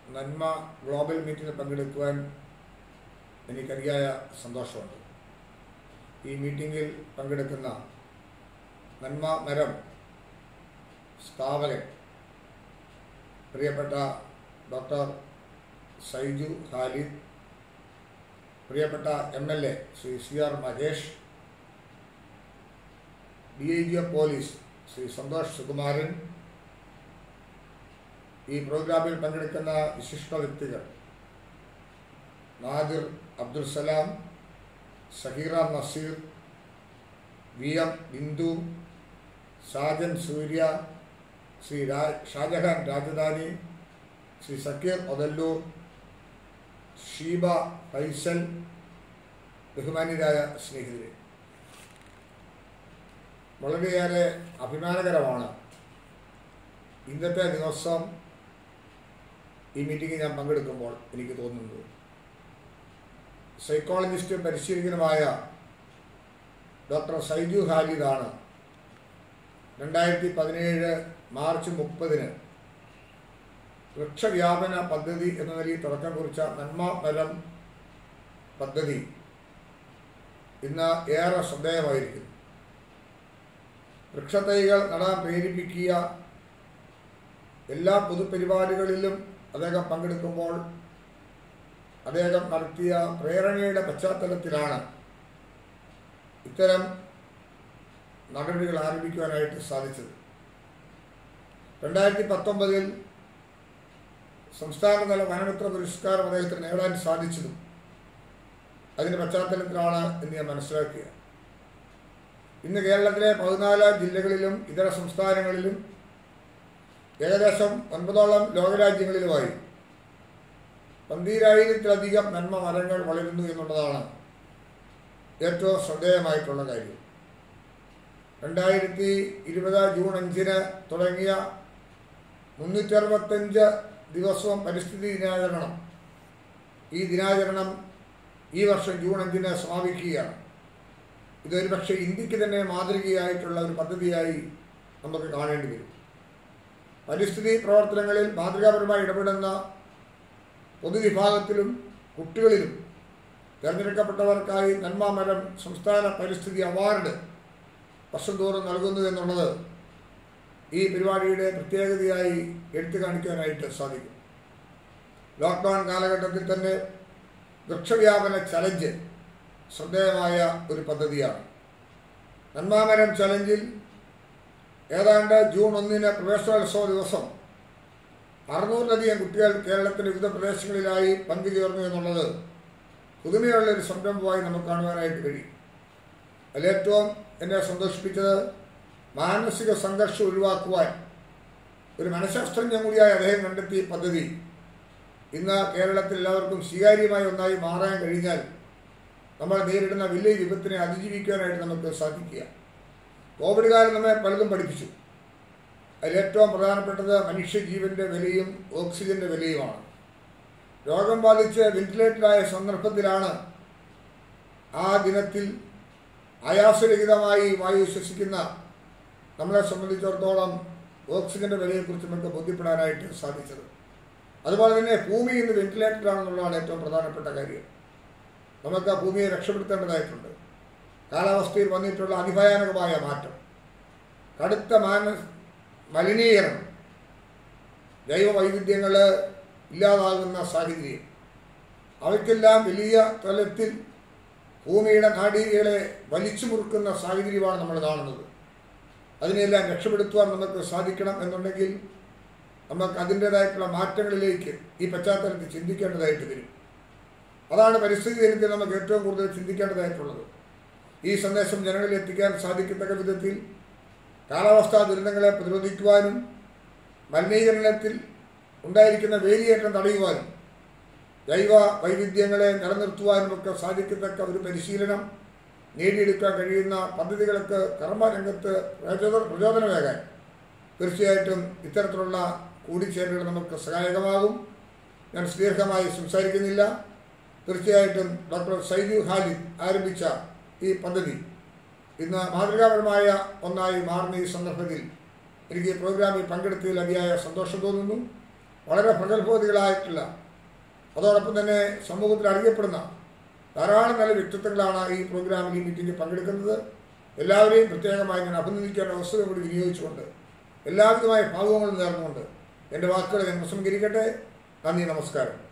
നന്മ ഗ്ലോബൽ മീറ്റിംഗിൽ പങ്കെടുക്കുവാൻ എനിക്ക് അതിയായ സന്തോഷമുണ്ട്. ഈ മീറ്റിംഗിൽ പങ്കെടുക്കുന്ന നന്മ മരം സ്ഥാപകൻ പ്രിയപ്പെട്ട ഡോക്ടർ സൈജു ഖാലിദ്, പ്രിയപ്പെട്ട MLA Shri CR Mahesh, DIG of police Shri Santhosh Sukumaran, ഈ പ്രോഗ്രാമിൽ പങ്കെടുക്കുന്ന വിശിഷ്ട വ്യക്തികൾ നാദിർ അബ്ദുൽ സലാം, സഹീറ നസീർ, VM ബിന്ദു, സാജൻ സൂര്യ, ശ്രീ ഷാജഹാൻ രാജധാനി, ശ്രീ സക്കീർ ഒതല്ലൂർ, ഷീബ ഫൈസൽ, ബഹുമാന്യരായ സ്നേഹിതരെ, വളരെയേറെ അഭിമാനകരമാണ് ഇന്നത്തെ ദിവസം ഈ മീറ്റിംഗിൽ ഞാൻ പങ്കെടുക്കുമ്പോൾ എനിക്ക് തോന്നുന്നത്. സൈക്കോളജിസ്റ്റും പരിശീലകനുമായ ഡോക്ടർ സൈജു ഖാലിദാണ് 2017 മാർച്ച് 30 വൃക്ഷവ്യാപന പദ്ധതി എന്ന നിലയിൽ തുടക്കം കുറിച്ച നന്മ മരം പദ്ധതി ഇന്ന് ഏറെ ശ്രദ്ധേയമായിരിക്കുന്നു. വൃക്ഷത്തൈകൾ നടാൻ പ്രേരിപ്പിക്കുക, എല്ലാ പൊതുപരിപാടികളിലും അദ്ദേഹം പങ്കെടുക്കുമ്പോൾ അദ്ദേഹം നടത്തിയ പ്രേരണയുടെ പശ്ചാത്തലത്തിലാണ് ഇത്തരം നടപടികൾ ആരംഭിക്കുവാനായിട്ട് സാധിച്ചത്. 2019 സംസ്ഥാനതല വനമിത്ര പുരസ്കാരം അദ്ദേഹത്തിന് നേടാൻ സാധിച്ചതും അതിൻ്റെ പശ്ചാത്തലത്തിലാണ് എന്ന് ഞാൻ മനസ്സിലാക്കുക. ഇന്ന് കേരളത്തിലെ 14 ജില്ലകളിലും ഇതര സംസ്ഥാനങ്ങളിലും ഏകദേശം 9ഓളം ലോകരാജ്യങ്ങളിലുമായി 12,000-ലധികം നന്മ മരങ്ങൾ വളരുന്നു എന്നുള്ളതാണ് ഏറ്റവും ശ്രദ്ധേയമായിട്ടുള്ള കാര്യം. 2020 ജൂൺ 5 തുടങ്ങിയ 365 ദിവസവും പരിസ്ഥിതി ദിനാചരണം, ഈ ദിനാചരണം ഈ വർഷം ജൂൺ 5 സമാപിക്കുകയാണ്. ഇതൊരു പക്ഷേ ഇന്ത്യക്ക് തന്നെ മാതൃകയായിട്ടുള്ള ഒരു പദ്ധതിയായി നമുക്ക് കാണേണ്ടി വരും. പരിസ്ഥിതി പ്രവർത്തനങ്ങളിൽ മാതൃകാപരമായി ഇടപെടുന്ന പൊതുവിഭാഗത്തിലും കുട്ടികളിലും തിരഞ്ഞെടുക്കപ്പെട്ടവർക്കായി നന്മ മരം സംസ്ഥാന പരിസ്ഥിതി അവാർഡ് വർഷം തോറും നൽകുന്നു എന്നുള്ളത് ഈ പരിപാടിയുടെ പ്രത്യേകതയായി എടുത്തു കാണിക്കാനായിട്ട് സാധിക്കും. ലോക്ക്ഡൗൺ കാലഘട്ടത്തിൽ തന്നെ വൃക്ഷവ്യാപന ചലഞ്ച് ശ്രദ്ധേയമായ ഒരു പദ്ധതിയാണ്. നന്മാമരം ചലഞ്ചിൽ ഏതാണ്ട് ജൂൺ 1 പ്രവേശനോത്സവ ദിവസം 600-ലധികം കുട്ടികൾ കേരളത്തിൻ്റെ വിവിധ പ്രദേശങ്ങളിലായി പങ്കുചേർന്നു എന്നുള്ളത് പുതുമയുള്ളൊരു സംരംഭമായി നമുക്ക് കാണുവാനായിട്ട് കഴിയും. അതിലേറ്റവും എന്നെ സന്തോഷിപ്പിച്ചത് മാനസിക സംഘർഷം ഒഴിവാക്കുവാൻ ഒരു മനഃശാസ്ത്രജ്ഞൻ കൂടിയായി അദ്ദേഹം കണ്ടെത്തിയ പദ്ധതി ഇന്ന് കേരളത്തിൽ എല്ലാവർക്കും സ്വീകാര്യമായ ഒന്നായി മാറാൻ കഴിഞ്ഞാൽ നമ്മൾ നേരിടുന്ന വലിയ വിപത്തിനെ അതിജീവിക്കാനായിട്ട് നമുക്ക് സാധിക്കുക. കോവിഡ് കാലം നമ്മെ പലതും പഠിപ്പിച്ചു. അതിലേറ്റവും പ്രധാനപ്പെട്ടത് മനുഷ്യജീവൻ്റെ വിലയും ഓക്സിജൻ്റെ വിലയുമാണ്. രോഗം ബാധിച്ച് വെന്റിലേറ്ററായ സന്ദർഭത്തിലാണ് ആ ദിനത്തിൽ ആയാസരഹിതമായി വായു ശ്വസിക്കുന്ന നമ്മളെ സംബന്ധിച്ചിടത്തോളം ഓക്സിജൻ്റെ വിലയെക്കുറിച്ച് നമുക്ക് ബോധ്യപ്പെടാനായിട്ട് സാധിച്ചത്. അതുപോലെ തന്നെ ഭൂമി ഇന്ന് വെന്റിലേറ്ററാണെന്നുള്ളതാണ് ഏറ്റവും പ്രധാനപ്പെട്ട കാര്യം. നമുക്ക് ഭൂമിയെ രക്ഷപ്പെടുത്തേണ്ടതായിട്ടുണ്ട്. കാലാവസ്ഥയിൽ വന്നിട്ടുള്ള അതിഭയാനകമായ മാറ്റം, കടുത്ത മലിനീകരണം, ജൈവവൈവിധ്യങ്ങൾ ഇല്ലാതാകുന്ന സാഹചര്യം, അവയ്ക്കെല്ലാം വലിയ തലത്തിൽ ഭൂമിയുടെ നാഡികളെ വലിച്ചു മുറുക്കുന്ന സാഹചര്യമാണ് നമ്മൾ കാണുന്നത്. അതിനെല്ലാം രക്ഷപ്പെടുത്തുവാൻ നമുക്ക് സാധിക്കണം എന്നുണ്ടെങ്കിൽ നമുക്ക് അതിൻ്റേതായിട്ടുള്ള മാറ്റങ്ങളിലേക്ക് ഈ പശ്ചാത്തലത്തിൽ ചിന്തിക്കേണ്ടതായിട്ട് വരും. അതാണ് പരിസ്ഥിതി ദിനത്തിൽ നമുക്ക് ഏറ്റവും കൂടുതൽ ചിന്തിക്കേണ്ടതായിട്ടുള്ളത്. ഈ സന്ദേശം ജനങ്ങളിൽ എത്തിക്കാൻ സാധിക്കത്തക്ക വിധത്തിൽ കാലാവസ്ഥാ ദുരന്തങ്ങളെ പ്രതിരോധിക്കുവാനും മലിനീകരണത്തിൽ ഉണ്ടായിരിക്കുന്ന വേലിയേറ്റം തടയുവാനും ജൈവ വൈവിധ്യങ്ങളെ നിലനിർത്തുവാനുമൊക്കെ സാധിക്കത്തക്ക ഒരു പരിശീലനം നേടിയെടുക്കാൻ കഴിയുന്ന പദ്ധതികൾക്ക് കർമ്മരംഗത്ത് പ്രചോദനമേകാൻ തീർച്ചയായിട്ടും ഇത്തരത്തിലുള്ള കൂടിച്ചേരലുകൾ നമുക്ക് സഹായകമാകും. ഞാൻ ദീർഘമായി സംസാരിക്കുന്നില്ല. തീർച്ചയായിട്ടും ഡോക്ടർ സൈജു ഖാലിദ് ആരംഭിച്ച ഈ പദ്ധതി ഇന്ന് മാതൃകാപരമായ ഒന്നായി മാറുന്ന ഈ സന്ദർഭത്തിൽ എനിക്ക് ഈ പ്രോഗ്രാമിൽ പങ്കെടുത്തതിൽ അതിയായ സന്തോഷം തോന്നുന്നു. വളരെ പ്രഗത്ഭവതികളായിട്ടുള്ള അതോടൊപ്പം തന്നെ സമൂഹത്തിൽ അറിയപ്പെടുന്ന ധാരാളം നല്ല വ്യക്തിത്വങ്ങളാണ് ഈ പ്രോഗ്രാമിൽ ഈ മീറ്റിംഗിൽ പങ്കെടുക്കുന്നത്. എല്ലാവരെയും പ്രത്യേകമായി ഞാൻ അഭിനന്ദിക്കേണ്ട അവസരം കൂടി വിനിയോഗിച്ചുകൊണ്ട് എല്ലാവിധമായ ഭാവങ്ങളും നേർന്നുകൊണ്ട് എൻ്റെ വാക്കുകൾ ഞാൻ ഉപസംഹരിക്കട്ടെ. നന്ദി, നമസ്കാരം.